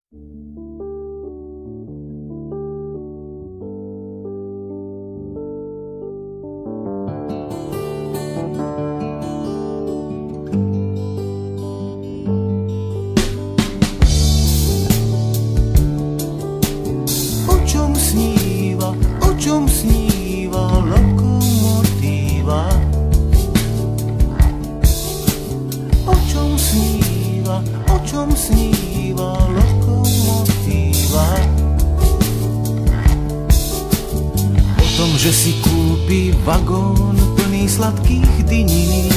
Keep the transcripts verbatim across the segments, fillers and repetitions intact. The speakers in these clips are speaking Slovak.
Že si kúpi vagón plný sladkých dyní,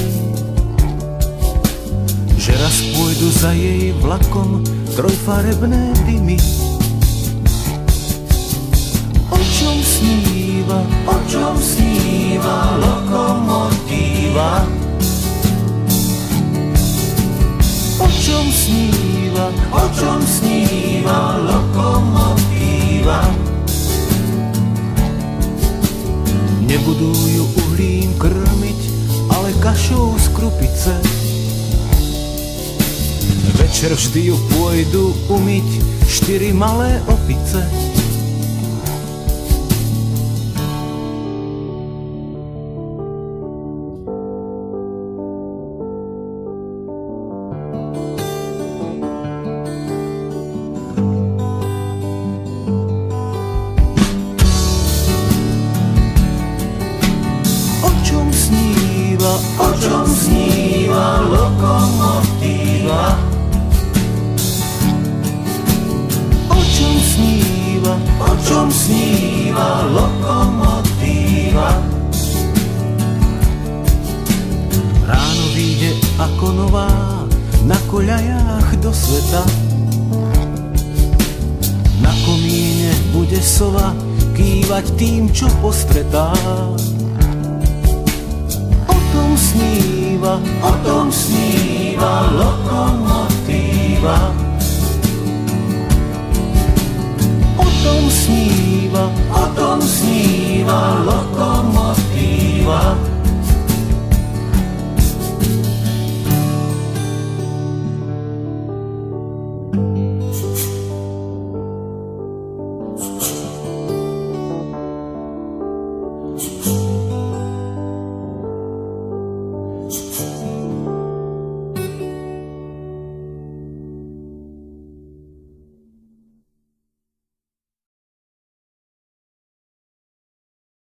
že raz pôjdu za jej vlakom trojfarebné dymy. O čom sníva, o čom sníva lokomotíva? O čom sníva, o čom sníva lokomotíva? Nebudú ju uhlím krmiť, ale kašou z krupice. Večer vždy ju pôjdu umyť štyri malé opice. O čom sníva lokomotíva? O čom sníva, o čom sníva lokomotíva? Ráno vyjde ako nová na koľajách do sveta. Na komíne bude sova kývať tým, čo postretá. O tom sníva, o tom sníva lokomotíva.